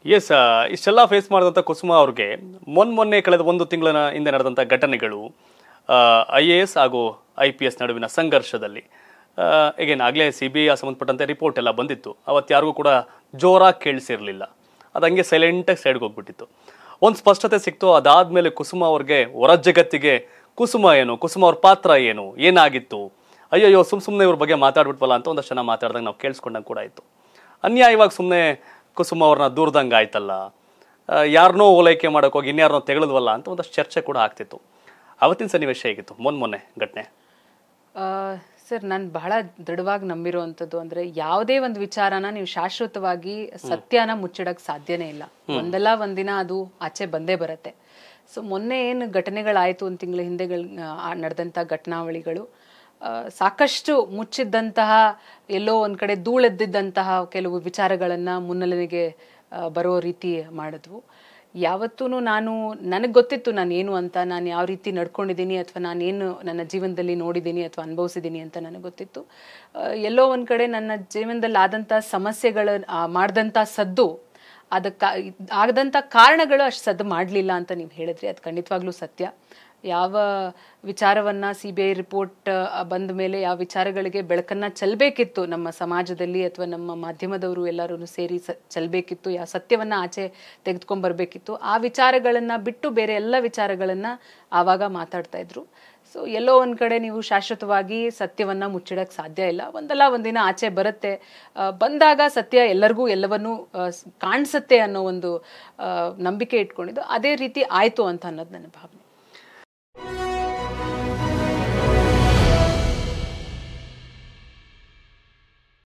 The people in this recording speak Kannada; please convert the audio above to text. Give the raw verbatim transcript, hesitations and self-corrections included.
ಎಸ್ ಇಷ್ಟೆಲ್ಲ ಫೇಸ್ ಮಾಡಿದಂಥ ಕುಸುಮಾ ಅವ್ರಿಗೆ ಮೊನ್ನೆ ಮೊನ್ನೆ ಕಳೆದ ಒಂದು ತಿಂಗಳ ಹಿಂದೆ ನಡೆದಂಥ ಘಟನೆಗಳು ಐ ಎ ಎಸ್ ಹಾಗೂ ಐ ಪಿ ಎಸ್ ನಡುವಿನ ಸಂಘರ್ಷದಲ್ಲಿ ಈಗೇನು ಆಗಲೇ ಸಿ ಬಿ ಐ ಸಂಬಂಧಪಟ್ಟಂತೆ ರಿಪೋರ್ಟ್ ಎಲ್ಲ ಬಂದಿತ್ತು. ಅವತ್ತು ಯಾರಿಗೂ ಕೂಡ ಜೋರಾಗಿ ಕೇಳಿಸಿರಲಿಲ್ಲ, ಅದು ಹಂಗೆ ಸೈಲೆಂಟಾಗಿ ಸೈಡ್ಗೆ ಹೋಗ್ಬಿಟ್ಟಿತ್ತು. ಒಂದು ಸ್ಪಷ್ಟತೆ ಸಿಕ್ತು. ಅದಾದಮೇಲೆ ಕುಸುಮಾ ಅವ್ರಿಗೆ ಹೊರ ಜಗತ್ತಿಗೆ ಕುಸುಮ ಏನು, ಕುಸುಮ ಅವ್ರ ಪಾತ್ರ ಏನು, ಏನಾಗಿತ್ತು, ಅಯ್ಯಯ್ಯೋ ಸುಮ್ ಸುಮ್ಮನೆ ಇವ್ರ ಬಗ್ಗೆ ಮಾತಾಡ್ಬಿಟ್ವಲ್ಲ ಅಂತ ಒಂದಷ್ಟು ಜನ ಮಾತಾಡ್ದಂಗೆ ನಾವು ಕೇಳಿಸ್ಕೊಂಡಂಗೆ ಕೂಡ ಆಯಿತು. ಅನ್ಯಾಯವಾಗಿ ಸುಮ್ಮನೆ ಕುಸುಮ ಅವ್ರನ್ನ ದೂರದಂಗೆ ಆಯ್ತಲ್ಲ, ಯಾರನ್ನೋ ಓಲೈಕೆ ಮಾಡೋಕ್ಕೋಗಿ ಇನ್ಯಾರನ್ನೋ ತೆಗೆಳದ್ವಲ್ಲ ಅಂತ ಒಂದಷ್ಟು ಚರ್ಚೆ ಕೂಡ ಆಗ್ತಿತ್ತು. ಅವತ್ತಿನ ಸನ್ನಿವೇಶ ಹೇಗಿತ್ತು ಮೊನ್ನೆ ಮೊನ್ನೆ ಘಟನೆ? ಸರ್, ನಾನು ಬಹಳ ದೃಢವಾಗಿ ನಂಬಿರುವಂಥದ್ದು ಅಂದರೆ ಯಾವುದೇ ಒಂದು ವಿಚಾರನ ನೀವು ಶಾಶ್ವತವಾಗಿ ಸತ್ಯನ ಮುಚ್ಚಿಡಕ್ಕೆ ಸಾಧ್ಯನೇ ಇಲ್ಲ. ಒಂದಲ್ಲ ಒಂದಿನ ಅದು ಆಚೆ ಬಂದೇ ಬರುತ್ತೆ. ಸೊ ಮೊನ್ನೆ ಏನು ಘಟನೆಗಳಾಯಿತು ಒಂದು ತಿಂಗಳ ಹಿಂದೆಗಳು ನಡೆದಂಥ ಘಟನಾವಳಿಗಳು ಸಾಕಷ್ಟು ಮುಚ್ಚಿದ್ದಂತಹ, ಎಲ್ಲೋ ಒಂದು ಕಡೆ ಧೂಳೆದ್ದಿದ್ದಂತಹ ಕೆಲವು ವಿಚಾರಗಳನ್ನು ಮುನ್ನೆಲೆಗೆ ಬರೋ ರೀತಿ ಮಾಡಿದ್ವು. ಯಾವತ್ತೂ ನಾನು ನನಗೆ ಗೊತ್ತಿತ್ತು ನಾನು ಏನು ಅಂತ, ನಾನು ಯಾವ ರೀತಿ ನಡ್ಕೊಂಡಿದ್ದೀನಿ ಅಥವಾ ನಾನೇನು ನನ್ನ ಜೀವನದಲ್ಲಿ ನೋಡಿದ್ದೀನಿ ಅಥವಾ ಅನುಭವಿಸಿದ್ದೀನಿ ಅಂತ ನನಗೆ ಗೊತ್ತಿತ್ತು. ಎಲ್ಲೋ ಒಂದು ಕಡೆ ನನ್ನ ಜೀವನದಲ್ಲಿ ಆದಂಥ ಸಮಸ್ಯೆಗಳ ಮಾಡಿದಂಥ ಸದ್ದು, ಅದಕ್ಕೆ ಆಗದಂಥ ಕಾರಣಗಳು ಅಷ್ಟು ಸದ್ದು ಮಾಡಲಿಲ್ಲ ಅಂತ ನೀವು ಹೇಳಿದ್ರಿ. ಅದು ಖಂಡಿತವಾಗ್ಲೂ ಸತ್ಯ. ಯಾವ ವಿಚಾರವನ್ನು ಸಿ ಬಿ ಐ ರಿಪೋರ್ಟ್ ಬಂದ ಮೇಲೆ ಯಾವ ವಿಚಾರಗಳಿಗೆ ಬೆಳಕನ್ನು ಚೆಲ್ಲಬೇಕಿತ್ತು ನಮ್ಮ ಸಮಾಜದಲ್ಲಿ ಅಥವಾ ನಮ್ಮ ಮಾಧ್ಯಮದವರು ಎಲ್ಲರೂ ಸೇರಿ ಸ ಚೆಲ್ಲಬೇಕಿತ್ತು, ಯಾವ ಸತ್ಯವನ್ನು ಆಚೆ ತೆಗೆದುಕೊಂಡ್ಬರ್ಬೇಕಿತ್ತು, ಆ ವಿಚಾರಗಳನ್ನು ಬಿಟ್ಟು ಬೇರೆ ಎಲ್ಲ ವಿಚಾರಗಳನ್ನು ಆವಾಗ ಮಾತಾಡ್ತಾ ಇದ್ರು. ಸೊ ಎಲ್ಲೋ ಒಂದು ಕಡೆ ನೀವು ಶಾಶ್ವತವಾಗಿ ಸತ್ಯವನ್ನು ಮುಚ್ಚಿಡಕ್ಕೆ ಸಾಧ್ಯ ಇಲ್ಲ. ಒಂದಲ್ಲ ಒಂದಿನ ಆಚೆ ಬರುತ್ತೆ. ಬಂದಾಗ ಸತ್ಯ ಎಲ್ಲರಿಗೂ ಎಲ್ಲವನ್ನೂ ಕಾಣಿಸುತ್ತೆ ಅನ್ನೋ ಒಂದು ನಂಬಿಕೆ ಇಟ್ಕೊಂಡಿದ್ದು. ಅದೇ ರೀತಿ ಆಯಿತು ಅಂತ ಅನ್ನೋದು ನನ್ನ ಭಾವನೆ.